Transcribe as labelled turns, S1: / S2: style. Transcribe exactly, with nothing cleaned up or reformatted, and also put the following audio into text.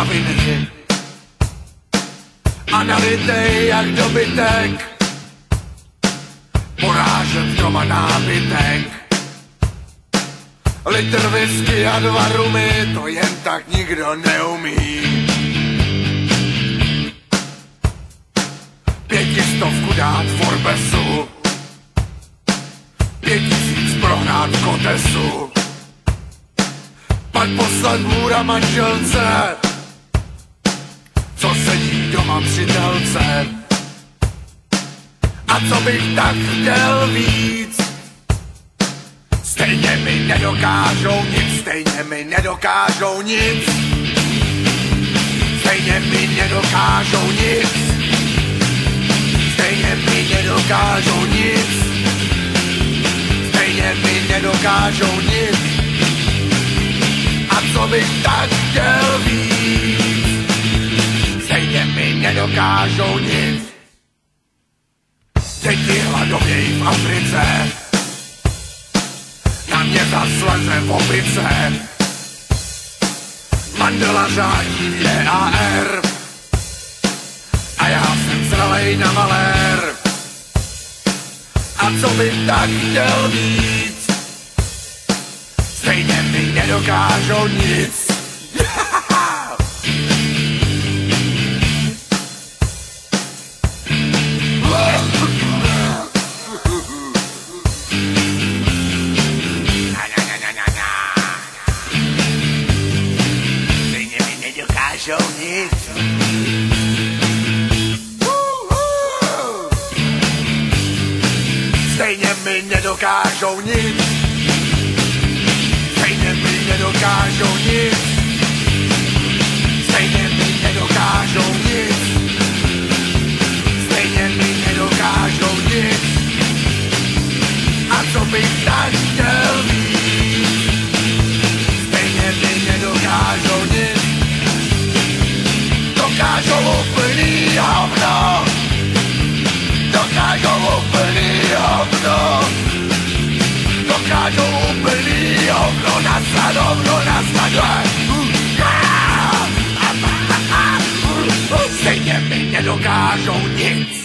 S1: kraviny a nalitej jak dobytek, porážet doma nábytek. Litr whisky a dva rumy, to jen tak nikdo neumí. Pětistovku dát v Forbesu, pět tisíc prohrát v Kotesu, pak poslat hůra manželce, co sedí doma při telce. A co bych tak chtěl víc, stejně mi nedokážou nic, stejně mi nedokážou nic, stejně mi nedokážou nic, stejně mi nedokážou nic, stejně mi nedokážou nic. A co bych tak chtěl víc, stejně mi nedokážou nic. Děti hladovějí v Africe, na mě zasleze v opice. Mandela řádí v J A R a já jsem zralej na malér. A co bych tak chtěl víc, stejně mi nedokážou nic. Nedokážou nic. Stejně mi nedokážou nic. Stejně mi nedokážou nic. Stejně mi nedokážou nic. Stejně mi nedokážou nic. A co bych tak chtěl víc, stejně mi nedokážou nic. Dokážou úplný hovno, dokážou úplný hovno, dokážou úplný hovno, nasad hovno, nasad stejně mi nedokážou nic.